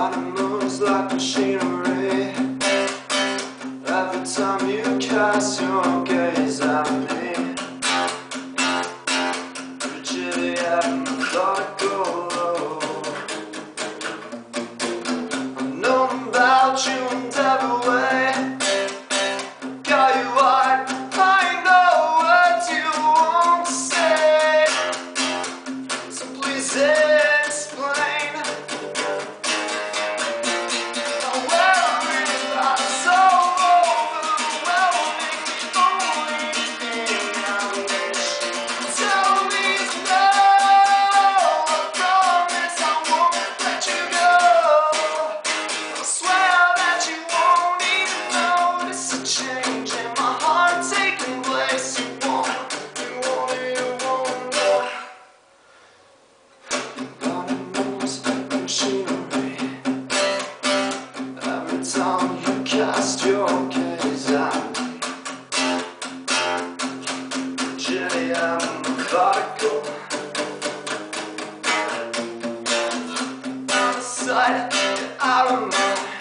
body moves like machinery. Every time you cast your gaze at me, rigidity and methodical. I've known about you in every way. Got you wide, I know what you want to say. So please explain. You cast your gaze at me, rigidity and methodical. Out of sight, out of mind.